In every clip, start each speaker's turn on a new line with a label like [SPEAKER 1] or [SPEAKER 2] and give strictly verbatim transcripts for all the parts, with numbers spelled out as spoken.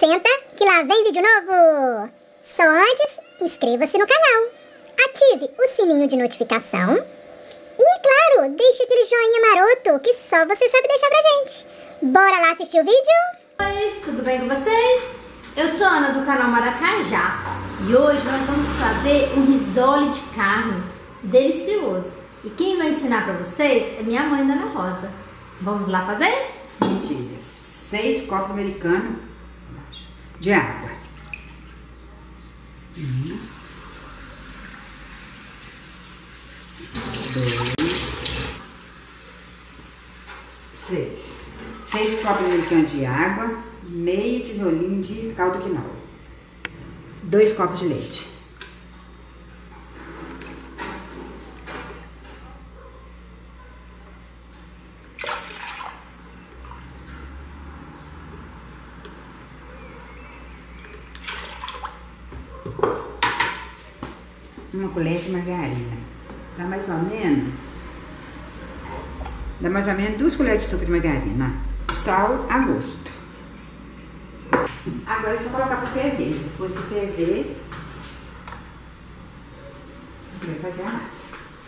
[SPEAKER 1] Senta que lá vem vídeo novo! Só antes, inscreva-se no canal, ative o sininho de notificação e, é claro, deixe aquele joinha maroto que só você sabe deixar pra gente. Bora lá assistir o vídeo?
[SPEAKER 2] Oi, tudo bem com vocês? Eu sou a Ana do canal Maracajá e hoje nós vamos fazer um risole de carne delicioso. E quem vai ensinar pra vocês é minha mãe, Dona Rosa. Vamos lá fazer?
[SPEAKER 3] Mentira. Seis copos americanos de água. Um, dois, seis. Seis copos americanos de água, meio tijolinho de caldo quinoa. Dois copos de leite. Uma colher de margarina. Dá mais ou menos. Dá mais ou menos duas colheres de suco de margarina. Sal a gosto. Agora é só colocar para ferver. Depois que ferver, vai fazer a massa.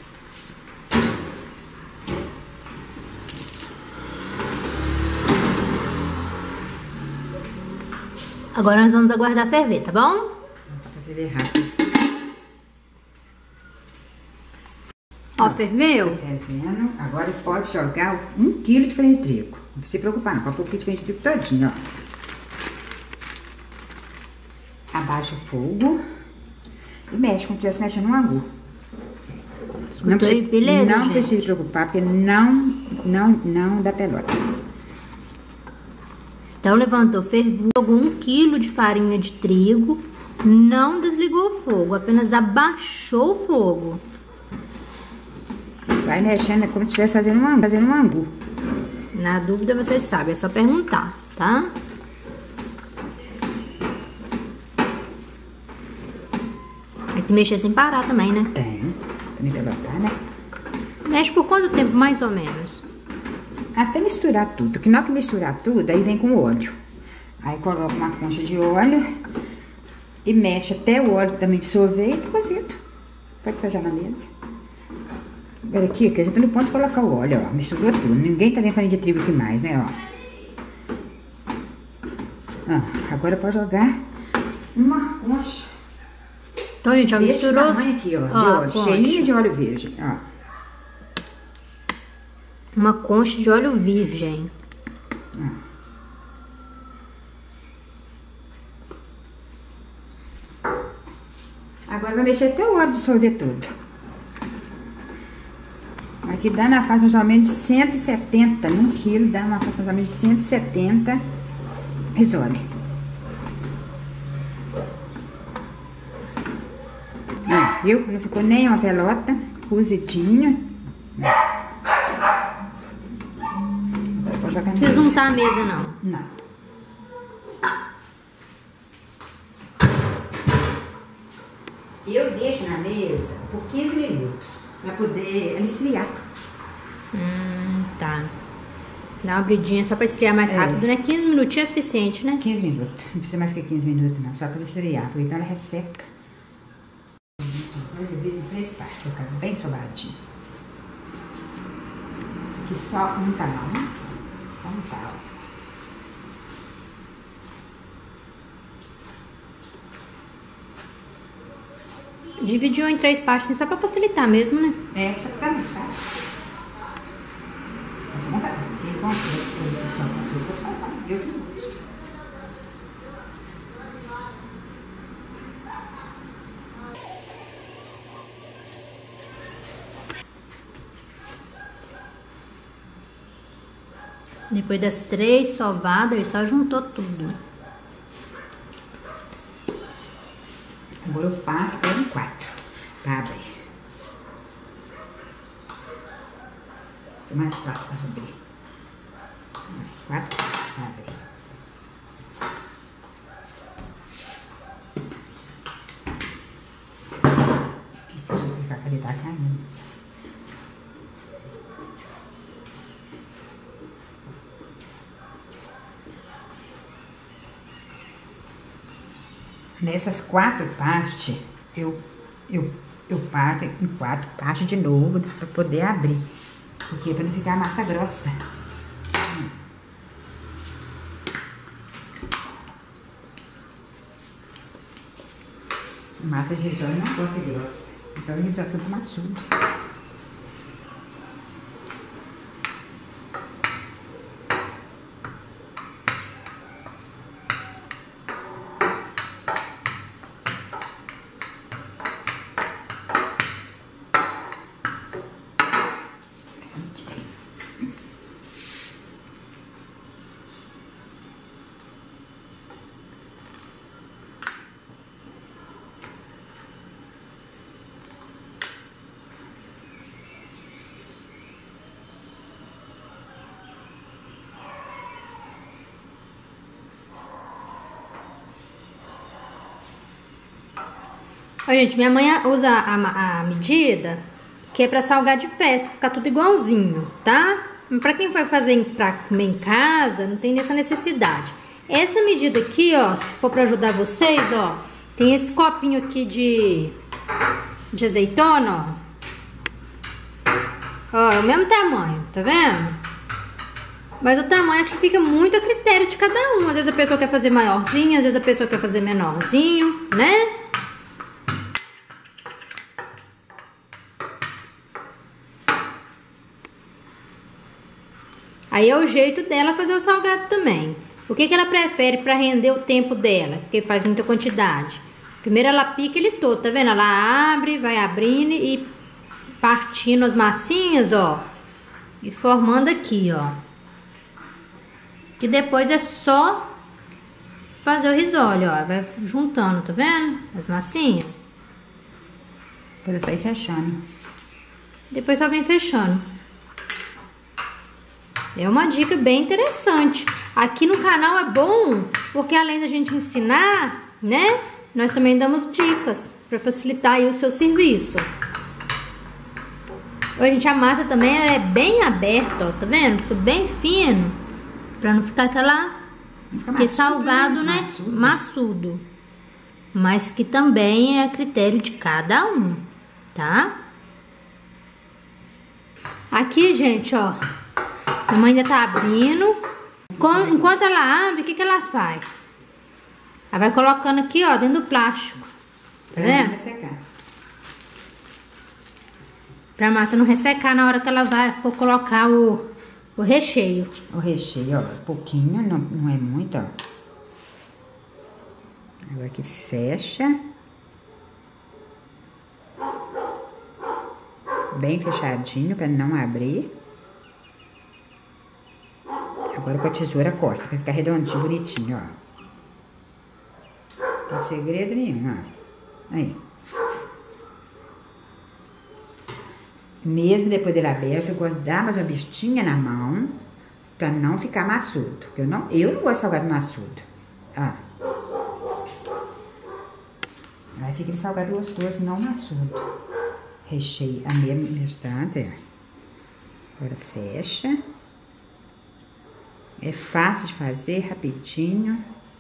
[SPEAKER 2] Agora nós vamos aguardar ferver, tá bom?
[SPEAKER 3] Para ferver rápido.
[SPEAKER 2] Ó, ferveu?
[SPEAKER 3] Fervendo. Agora pode jogar um quilo de farinha de trigo. Não precisa se preocupar, não. Pode pôr o quilo de farinha de trigo todinho, ó. Abaixa o fogo e mexe como se estivesse mexendo um angu. Não precisa,
[SPEAKER 2] beleza,
[SPEAKER 3] não
[SPEAKER 2] gente?
[SPEAKER 3] precisa se preocupar, porque não, não, não dá pelota.
[SPEAKER 2] Então levantou, ferveu, jogou um quilo de farinha de trigo, não desligou o fogo, apenas abaixou o fogo.
[SPEAKER 3] Vai mexendo como se estivesse fazendo um angu. Fazendo um angu.
[SPEAKER 2] Na dúvida vocês sabem, é só perguntar, tá? Tem que mexer sem parar também, né?
[SPEAKER 3] Tem. Também pelotar, né?
[SPEAKER 2] Mexe por quanto tempo, mais ou menos?
[SPEAKER 3] Até misturar tudo. Que na hora que misturar tudo, aí vem com o óleo. Aí coloca uma concha de óleo e mexe até o óleo também dissolver e tá cozido. Pode despejar na mesa. Agora aqui, que a gente tá no ponto de colocar o óleo, ó. Misturou tudo. Ninguém tá vendo farinha de trigo aqui mais, né, ó. Ó, agora pode jogar uma concha.
[SPEAKER 2] Então, gente, ó,
[SPEAKER 3] Desse
[SPEAKER 2] misturou.
[SPEAKER 3] tamanho aqui, ó, de
[SPEAKER 2] Ó,
[SPEAKER 3] óleo.
[SPEAKER 2] concha.
[SPEAKER 3] Cheinha de óleo virgem, ó.
[SPEAKER 2] Uma concha de óleo virgem.
[SPEAKER 3] Agora vai mexer até o óleo dissolver tudo. Aqui dá na faixa mais ou menos de cento e setenta, num quilo, dá uma faixa mais ou menos de cento e setenta risole. Ó, viu? Não ficou nem uma pelota, cozidinho. Agora pode jogar na
[SPEAKER 2] Não precisa
[SPEAKER 3] mesa.
[SPEAKER 2] untar a mesa, não.
[SPEAKER 3] Não. Eu deixo na mesa por quinze minutos, pra poder ela esfriar.
[SPEAKER 2] Hum, tá. Dá uma abridinha só pra esfriar mais
[SPEAKER 3] É.
[SPEAKER 2] rápido, né? quinze minutinhos é suficiente, né?
[SPEAKER 3] quinze minutos, não precisa mais que quinze minutos não, só pra ela esfriar, porque então ela resseca. Eu dividi em três partes, pra ficar bem soladinho. Aqui só um tá não, né? Só um tá, ó.
[SPEAKER 2] Dividiu em três partes, assim, só pra facilitar mesmo, né?
[SPEAKER 3] É, só fica mais fácil. Não dá, quem consegue, eu só faço, eu que gosto.
[SPEAKER 2] Depois das três sovadas, ele só juntou tudo.
[SPEAKER 3] Agora eu parto ela em quatro, pra abrir. É mais fácil para abrir. Quatro para abrir. Isso fica a qualidade caindo. Nessas quatro partes, eu, eu, eu parto em quatro partes de novo para poder abrir. Porque para não ficar a massa grossa. Massa de risole não pode ser grossa. Então o risole fica maçudo.
[SPEAKER 2] Olha, gente, minha mãe usa a, a medida que é pra salgar de festa, pra ficar tudo igualzinho, tá? Pra quem vai fazer pra comer em casa, não tem essa necessidade. Essa medida aqui, ó, se for pra ajudar vocês, ó, tem esse copinho aqui de, de azeitona, ó. Ó, é o mesmo tamanho, tá vendo? Mas o tamanho acho que fica muito a critério de cada um. Às vezes a pessoa quer fazer maiorzinho, às vezes a pessoa quer fazer menorzinho, né? Aí é o jeito dela fazer o salgado também. O que que ela prefere para render o tempo dela? Porque faz muita quantidade. Primeiro ela pica ele todo, tá vendo? Ela abre, vai abrindo e partindo as massinhas, ó. E formando aqui, ó. Que depois é só fazer o risole, ó. Vai juntando, tá vendo? As massinhas.
[SPEAKER 3] Depois é só ir fechando.
[SPEAKER 2] Depois só vem fechando. É uma dica bem interessante. Aqui no canal é bom, porque além da gente ensinar, né? Nós também damos dicas para facilitar aí o seu serviço. Ó, gente, a massa também ela é bem aberta, ó, tá vendo? Fica bem fino, para não ficar aquela que salgado, né? Maçudo. maçudo. Mas que também é a critério de cada um, tá? Aqui, gente, ó. A mãe ainda tá abrindo. Enquanto ela abre, o que que ela faz? Ela vai colocando aqui, ó, dentro do plástico. Tá vendo?
[SPEAKER 3] Pra ressecar.
[SPEAKER 2] Pra massa não ressecar na hora que ela vai for colocar o, o recheio.
[SPEAKER 3] O recheio, ó, pouquinho, não, não é muito, ó. Agora que fecha. Bem fechadinho pra não abrir. Agora com a tesoura corta, pra ficar redondinho, bonitinho, ó. Não tem segredo nenhum, ó. Aí. Mesmo depois dele aberto, eu gosto de dar mais uma bistinha na mão, pra não ficar maçudo. Eu não, eu não gosto de salgado maçudo. Ó. Aí fica aquele salgado gostoso, não maçudo. Recheio a mesmo instante, ó. Agora fecha. É fácil de fazer, rapidinho.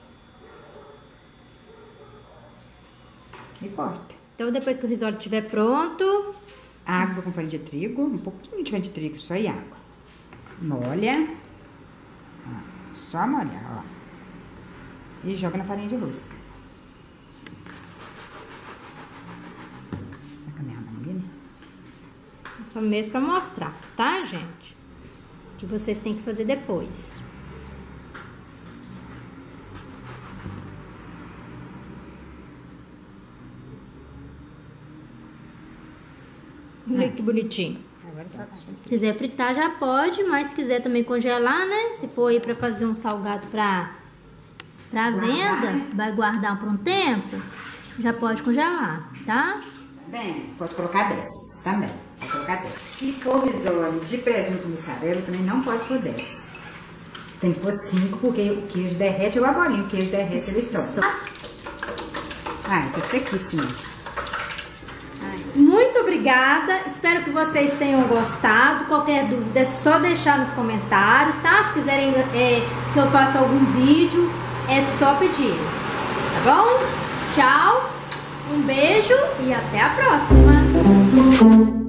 [SPEAKER 3] E corta.
[SPEAKER 2] Então, depois que o risole estiver pronto...
[SPEAKER 3] Água com farinha de trigo, um pouquinho de farinha de trigo, só e água. Molha. Ó, só molhar, ó. E joga na farinha de rosca. Saca a minha mão ali, né?
[SPEAKER 2] Só mesmo pra mostrar, tá, gente? Que vocês têm que fazer depois. Olha que bonitinho. Se quiser fritar já pode, mas se quiser também congelar, né? Se for aí pra fazer um salgado pra, pra venda, vai guardar por um tempo, já pode congelar, tá?
[SPEAKER 3] Bem, pode colocar dez também. Pode colocar dez. Se for risole de presunto mussarela, também não pode pôr dez. Tem que pôr cinco, porque o queijo derrete, ou a bolinha, o queijo derrete, ele estoura. Ah, tá sequíssimo.
[SPEAKER 2] Muito obrigada, espero que vocês tenham gostado. Qualquer dúvida é só deixar nos comentários, tá? Se quiserem é, que eu faça algum vídeo, é só pedir, tá bom? Tchau, um beijo e até a próxima!